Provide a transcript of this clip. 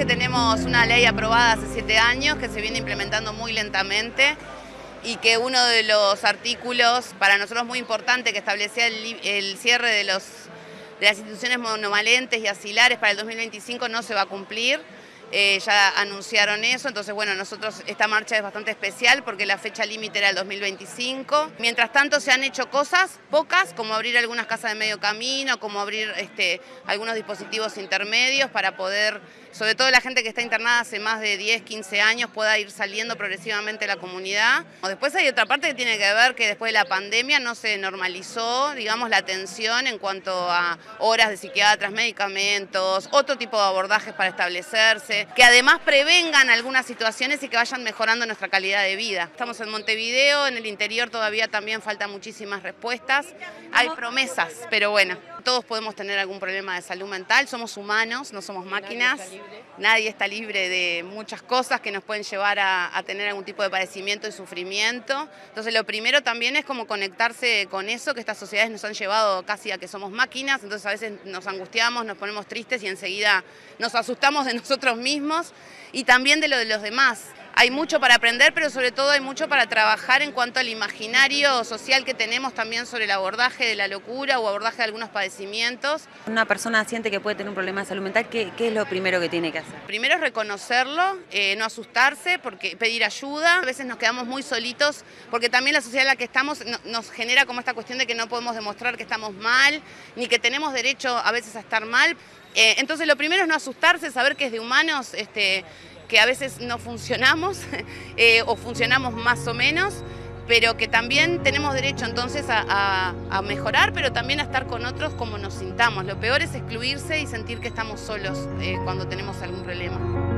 que tenemos una ley aprobada hace 7 años que se viene implementando muy lentamente y que uno de los artículos para nosotros muy importante que establecía el cierre de las instituciones monovalentes y asilares para el 2025 no se va a cumplir. Ya anunciaron eso, entonces bueno, nosotros esta marcha es bastante especial porque la fecha límite era el 2025. Mientras tanto se han hecho cosas, pocas, como abrir algunas casas de medio camino, como abrir algunos dispositivos intermedios para poder, sobre todo la gente que está internada hace más de 10, 15 años, pueda ir saliendo progresivamente de la comunidad. Después hay otra parte que tiene que ver que después de la pandemia no se normalizó, digamos, la atención en cuanto a horas de psiquiatras, medicamentos, otro tipo de abordajes para establecerse, que además prevengan algunas situaciones y que vayan mejorando nuestra calidad de vida. Estamos en Montevideo, en el interior todavía también faltan muchísimas respuestas, hay promesas, pero bueno, todos podemos tener algún problema de salud mental, somos humanos, no somos máquinas, nadie está libre de muchas cosas que nos pueden llevar a tener algún tipo de padecimiento y sufrimiento. Entonces lo primero también es como conectarse con eso, que estas sociedades nos han llevado casi a que somos máquinas, entonces a veces nos angustiamos, nos ponemos tristes y enseguida nos asustamos de nosotros mismos y también de lo de los demás. Hay mucho para aprender, pero sobre todo hay mucho para trabajar en cuanto al imaginario social que tenemos también sobre el abordaje de la locura o abordaje de algunos padecimientos. Una persona siente que puede tener un problema de salud mental, ¿qué es lo primero que tiene que hacer? Primero es reconocerlo, no asustarse, pedir ayuda. A veces nos quedamos muy solitos porque también la sociedad en la que estamos nos genera como esta cuestión de que no podemos demostrar que estamos mal, ni que tenemos derecho a veces a estar mal. Entonces lo primero es no asustarse, saber que es de humanos, que a veces no funcionamos o funcionamos más o menos, pero que también tenemos derecho entonces a mejorar, pero también a estar con otros como nos sintamos. Lo peor es excluirse y sentir que estamos solos cuando tenemos algún problema.